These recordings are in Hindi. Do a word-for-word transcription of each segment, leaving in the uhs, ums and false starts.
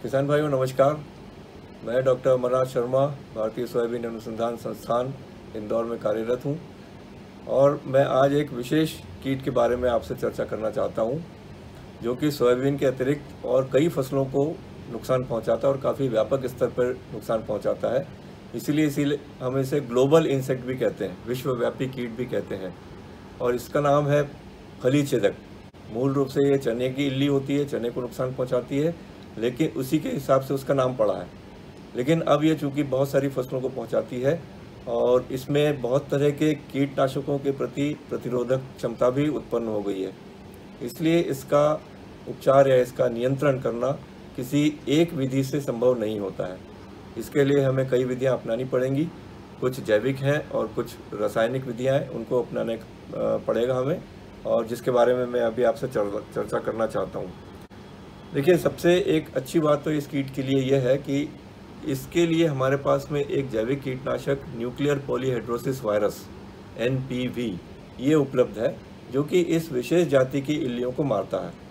किसान भाइयों नमस्कार। मैं डॉक्टर अमरनाथ शर्मा भारतीय सोयाबीन अनुसंधान संस्थान इंदौर में कार्यरत हूं और मैं आज एक विशेष कीट के बारे में आपसे चर्चा करना चाहता हूं जो कि सोयाबीन के अतिरिक्त और कई फसलों को नुकसान पहुंचाता है और काफ़ी व्यापक स्तर पर नुकसान पहुंचाता है। इसीलिए इसीलिए हम इसे ग्लोबल इंसेक्ट भी कहते हैं, विश्वव्यापी कीट भी कहते हैं और इसका नाम है फली छेदक। मूल रूप से ये चने की इल्ली होती है, चने को नुकसान पहुंचाती है, लेकिन उसी के हिसाब से उसका नाम पड़ा है। लेकिन अब ये चूँकि बहुत सारी फसलों को पहुंचाती है और इसमें बहुत तरह के कीटनाशकों के प्रति प्रतिरोधक क्षमता भी उत्पन्न हो गई है, इसलिए इसका उपचार या इसका नियंत्रण करना किसी एक विधि से संभव नहीं होता है। इसके लिए हमें कई विधियां अपनानी पड़ेंगी। कुछ जैविक हैं और कुछ रासायनिक विधियां हैं, उनको अपनाने पड़ेगा हमें, और जिसके बारे में मैं अभी आपसे चर्चा करना चाहता हूं। देखिए, सबसे एक अच्छी बात तो इस कीट के लिए यह है कि इसके लिए हमारे पास में एक जैविक कीटनाशक nuclear polyhedrosis virus N P V ये उपलब्ध है, जो कि इस विशेष जाति की इल्लियों को मारता है।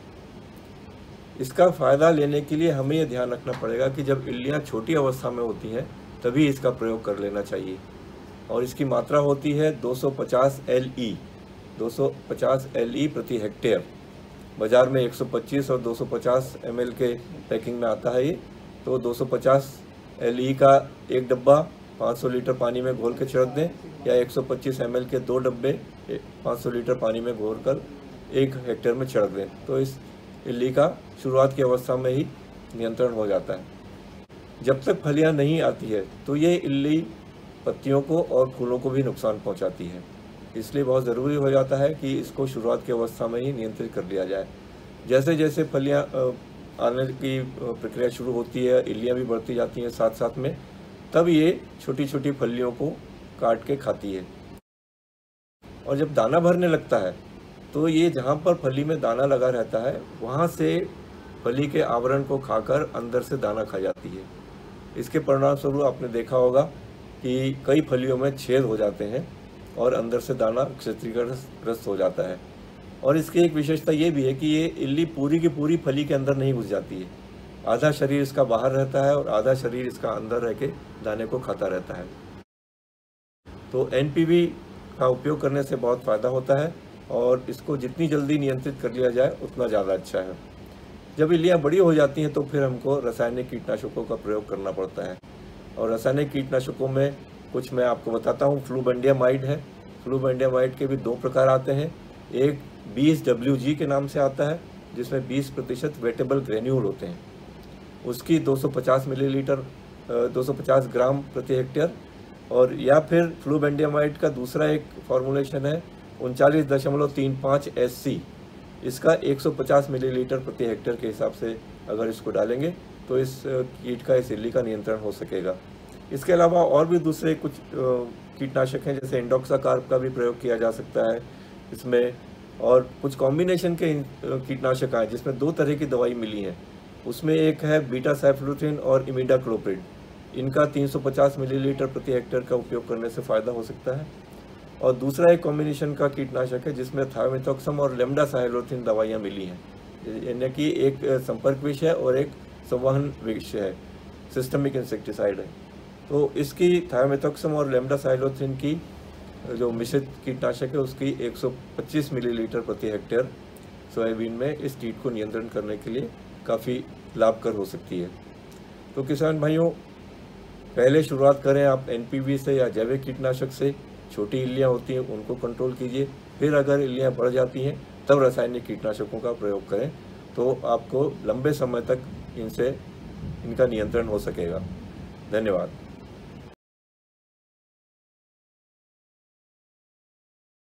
इसका फ़ायदा लेने के लिए हमें यह ध्यान रखना पड़ेगा कि जब इल्लियाँ छोटी अवस्था में होती हैं तभी इसका प्रयोग कर लेना चाहिए, और इसकी मात्रा होती है दो सौ पचास एल ई दो सौ पचास एल ई प्रति हेक्टेयर। बाज़ार में एक सौ पच्चीस और दो सौ पचास एम एल के पैकिंग में आता है ये। तो दो सौ पचास एल ई का एक डब्बा पाँच सौ लीटर पानी में घोल के छिड़क दें, या एक सौ पच्चीस एम एल के दो डब्बे पाँच सौ लीटर पानी में घोल कर एक हेक्टेयर में छिड़क दें। तो इस इल्ली का शुरुआत की अवस्था में ही नियंत्रण हो जाता है। जब तक फलियां नहीं आती है तो ये इल्ली पत्तियों को और फूलों को भी नुकसान पहुंचाती है, इसलिए बहुत ज़रूरी हो जाता है कि इसको शुरुआत की अवस्था में ही नियंत्रित कर लिया जाए। जैसे जैसे फलियां आने की प्रक्रिया शुरू होती है, इल्लियां भी बढ़ती जाती हैं साथ साथ में, तब ये छोटी छोटी फलियों को काट के खाती है। और जब दाना भरने लगता है तो ये जहाँ पर फली में दाना लगा रहता है वहाँ से फली के आवरण को खाकर अंदर से दाना खा जाती है। इसके परिणाम स्वरूप आपने देखा होगा कि कई फलियों में छेद हो जाते हैं और अंदर से दाना क्षतिग्रस्त हो जाता है। और इसकी एक विशेषता ये भी है कि ये इल्ली पूरी की पूरी फली के अंदर नहीं घुस जाती है। आधा शरीर इसका बाहर रहता है और आधा शरीर इसका अंदर रह के दाने को खाता रहता है। तो एन पी वी का उपयोग करने से बहुत फ़ायदा होता है और इसको जितनी जल्दी नियंत्रित कर लिया जाए उतना ज़्यादा अच्छा है। जब इल्लियाँ बड़ी हो जाती हैं तो फिर हमको रासायनिक कीटनाशकों का प्रयोग करना पड़ता है, और रासायनिक कीटनाशकों में कुछ मैं आपको बताता हूँ। फ्लूबेंडियामाइड है। फ्लूबेंडियामाइड के भी दो प्रकार आते हैं। एक बीस डब्ल्यू जी के नाम से आता है, जिसमें बीस प्रतिशत वेटेबल ग्रेन्यूल होते हैं। उसकी दो सौ पचास मिलीलीटर दो सौ पचास ग्राम प्रति हेक्टेयर। और या फिर फ्लूबेंडियामाइड का दूसरा एक फॉर्मुलेशन है उनचालीस दशमलव तीन पाँच एस सी। इसका एक सौ पचास मिलीलीटर प्रति हेक्टेयर के हिसाब से अगर इसको डालेंगे तो इस कीट का, इस इल्ली का नियंत्रण हो सकेगा। इसके अलावा और भी दूसरे कुछ कीटनाशक हैं, जैसे इंडोक्साकार्ब का भी प्रयोग किया जा सकता है इसमें, और कुछ कॉम्बिनेशन के कीटनाशक आए जिसमें दो तरह की दवाई मिली है। उसमें एक है बीटा साइफ्लुथ्रिन और इमिडाक्लोप्रिड। इनका तीन सौ पचास मिलीलीटर प्रति हेक्टेयर का उपयोग करने से फ़ायदा हो सकता है। और दूसरा एक कॉम्बिनेशन का कीटनाशक है जिसमें थायोमेथोक्सम और लेम्डासाइलोथ्रिन दवाइयाँ मिली हैं, यानी कि एक संपर्क विष है और एक संवहन विष है, सिस्टमिक इंसेक्टिसाइड है। तो इसकी थायोमेथोक्सम और लेम्डासाइलोथ्रिन की जो मिश्रित कीटनाशक है उसकी एक सौ पच्चीस मिलीलीटर प्रति हेक्टेयर सोयाबीन में इस कीट को नियंत्रण करने के लिए काफ़ी लाभकर हो सकती है। तो किसान भाइयों, पहले शुरुआत करें आप एन पी वी से या जैविक कीटनाशक से। छोटी इल्लियाँ होती हैं उनको कंट्रोल कीजिए, फिर अगर इल्लियाँ बढ़ जाती हैं तब रासायनिक कीटनाशकों का प्रयोग करें, तो आपको लंबे समय तक इनसे इनका नियंत्रण हो सकेगा। धन्यवाद।